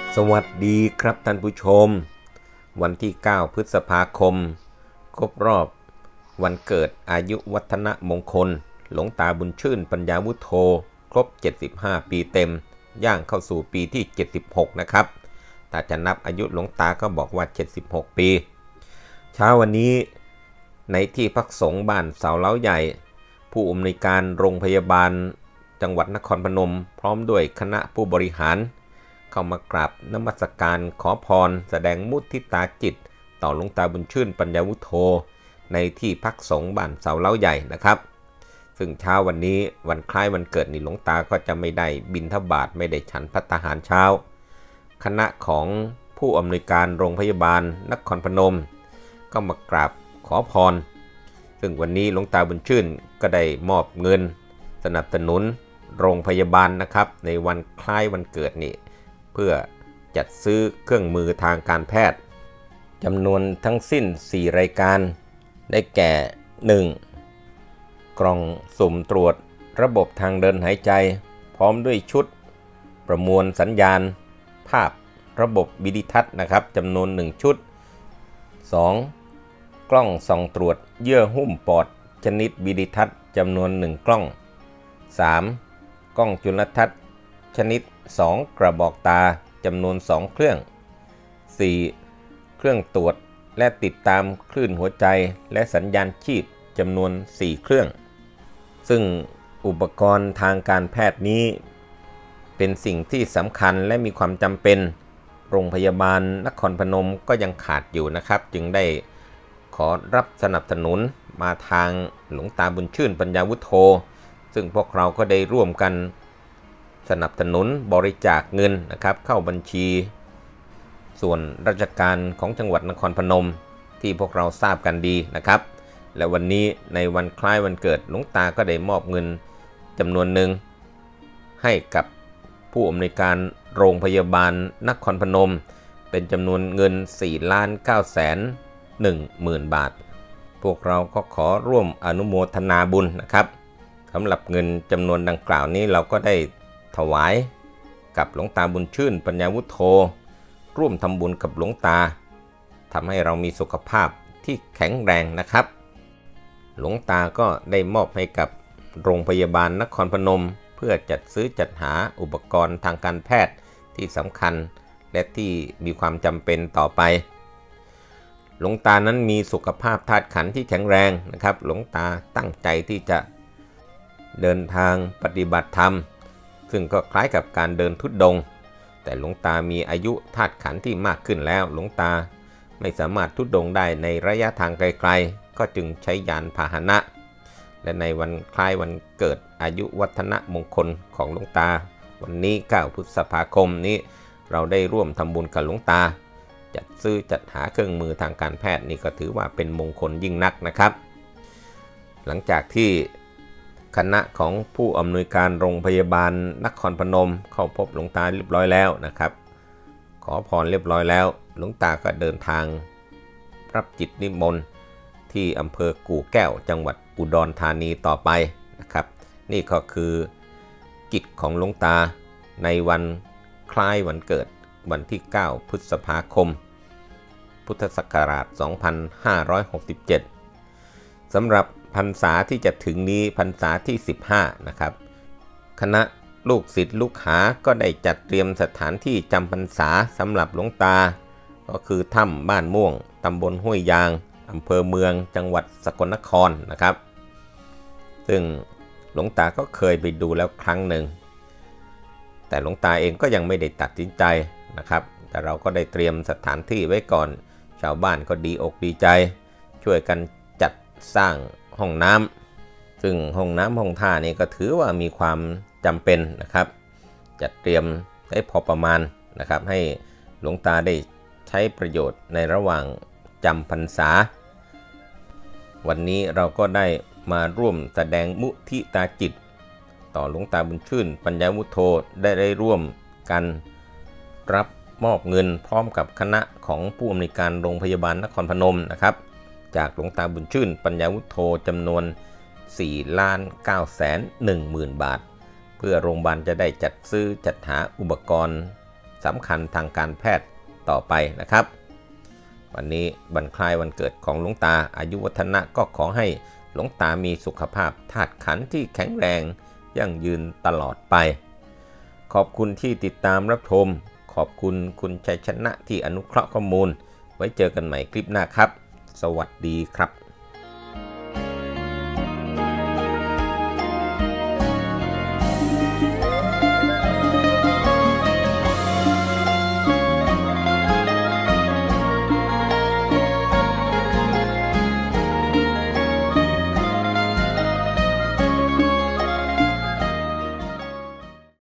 สวัสดีครับท่านผู้ชมวันที่9พฤษภาคมครบรอบวันเกิดอายุวัฒนมงคลหลวงตาบุญชื่นปัญญาวุฒโธครบ75ปีเต็มย่างเข้าสู่ปีที่76นะครับถ้าจะนับอายุหลวงตาก็บอกว่า76ปีเช้าวันนี้ในที่พักสงฆ์บ้านเสาเล้าใหญ่ผู้อำนวยการโรงพยาบาลจังหวัดนครพนมพร้อมด้วยคณะผู้บริหารเข้ามากราบนมัสการขอพรแสดงมุทิตาจิตต่อหลวงตาบุญชื่นปัญญาวุฒโธในที่พักสงฆ์บ้านเสาเล้าใหญ่นะครับซึ่งเช้าวันนี้วันคล้ายวันเกิดนี่หลวงตาก็จะไม่ได้บิณฑบาตไม่ได้ฉันภัตตาหารเช้าคณะของผู้อำนวยการโรงพยาบาลนครพนมก็มากราบขอพรซึ่งวันนี้หลวงตาบุญชื่นก็ได้มอบเงินสนับสนุนโรงพยาบาลนะครับในวันคล้ายวันเกิดนี่เพื่อจัดซื้อเครื่องมือทางการแพทย์จำนวนทั้งสิ้น4รายการได้แก่ 1. กล่องสุ่มตรวจระบบทางเดินหายใจพร้อมด้วยชุดประมวลสัญญาณภาพระบบวิดิทัศน์นะครับจำนวน1ชุด 2. กล้องส่องตรวจเยื่อหุ้มปอดชนิดวิดิทัศน์จำนวน1กล้อง 3. กล้องจุลทรรศน์ชนิด2กระบอกตาจำนวน2เครื่อง 4. เครื่องตรวจและติดตามคลื่นหัวใจและสัญญาณชีพจำนวน4เครื่องซึ่งอุปกรณ์ทางการแพทย์นี้เป็นสิ่งที่สำคัญและมีความจำเป็นโรงพยาบาลนครพนมก็ยังขาดอยู่นะครับจึงได้ขอรับสนับสนุนมาทางหลวงตาบุญชื่นปัญญาวุฒโธซึ่งพวกเราก็ได้ร่วมกันสนับสนุนบริจาคเงินนะครับเข้าบัญชีส่วนราชการของจังหวัดนครพนมที่พวกเราทราบกันดีนะครับและวันนี้ในวันคล้ายวันเกิดหลวงตาก็ได้มอบเงินจำนวนหนึ่งให้กับผู้อำนวยการโรงพยาบาลนครพนมเป็นจำนวนเงิน 4,910,000 บาทพวกเราก็ขอร่วมอนุโมทนาบุญนะครับสำหรับเงินจำนวนดังกล่าวนี้เราก็ได้ถวายกับหลวงตาบุญชื่นปัญญาวุฒโธร่วมทำบุญกับหลวงตาทำให้เรามีสุขภาพที่แข็งแรงนะครับหลวงตาก็ได้มอบให้กับโรงพยาบาลนครพนมเพื่อจัดซื้อจัดหาอุปกรณ์ทางการแพทย์ที่สำคัญและที่มีความจำเป็นต่อไปหลวงตานั้นมีสุขภาพธาตุขันธ์ที่แข็งแรงนะครับหลวงตาตั้งใจที่จะเดินทางปฏิบัติธรรมซึ่งก็คล้ายกับการเดินธุดงค์แต่หลวงตามีอายุธาตุขันธ์ที่มากขึ้นแล้วหลวงตาไม่สามารถธุดงค์ได้ในระยะทางไกลๆก็จึงใช้ยานพาหนะและในวันคล้ายวันเกิดอายุวัฒนมงคลของหลวงตาวันนี้9พฤษภาคมนี้เราได้ร่วมทำบุญกับหลวงตาจัดซื้อจัดหาเครื่องมือทางการแพทย์นี่ก็ถือว่าเป็นมงคลยิ่งนักนะครับหลังจากที่คณะของผู้อำนวยการโรงพยาบาลนครพนมเข้าพบหลวงตาเรียบร้อยแล้วนะครับขอพรเรียบร้อยแล้วหลวงตาก็เดินทางรับจิตนิมนต์ที่อำเภอกู่แก้วจังหวัดอุดรธานีต่อไปนะครับนี่ก็คือกิจของหลวงตาในวันคล้ายวันเกิดวันที่9พฤษภาคมพุทธศักราช2567สำหรับพรรษาที่จะถึงนี้พรรษาที่15นะครับคณะลูกศิษย์ลูกหาก็ได้จัดเตรียมสถานที่จำพรรษาสำหรับหลวงตาก็คือถ้ำบ้านม่วงตำบลห้วยยางอำเภอเมืองจังหวัดสกลนครนะครับซึ่งหลวงตาก็เคยไปดูแล้วครั้งหนึ่งแต่หลวงตาเองก็ยังไม่ได้ตัดสินใจนะครับแต่เราก็ได้เตรียมสถานที่ไว้ก่อนชาวบ้านก็ดีอกดีใจช่วยกันจัดสร้างห้องน้ำซึ่งห้องน้ำห้องท่านี่ก็ถือว่ามีความจำเป็นนะครับจัดเตรียมได้พอประมาณนะครับให้หลวงตาได้ใช้ประโยชน์ในระหว่างจำพรรษาวันนี้เราก็ได้มาร่วมแสดงมุทิตาจิตต่อหลวงตาบุญชื่นปัญญาวุฒโธได้ร่วมกันรับมอบเงินพร้อมกับคณะของผู้อำนวยการโรงพยาบาลนครพนมนะครับจากหลวงตาบุญชื่นปัญญาวุฒโธจำนวน 4,910,000 บาทเพื่อโรงพยาบาลจะได้จัดซื้อจัดหาอุปกรณ์สำคัญทางการแพทย์ต่อไปนะครับวันนี้บรรคลายวันเกิดของหลวงตาอายุวัฒนะก็ขอให้หลวงตามีสุขภาพธาตุขันธ์ที่แข็งแรงยั่งยืนตลอดไปขอบคุณที่ติดตามรับชมขอบคุณคุณชัยชนะที่อนุเคราะห์ข้อมูลไว้เจอกันใหม่คลิปหน้าครับสวัสดีครับ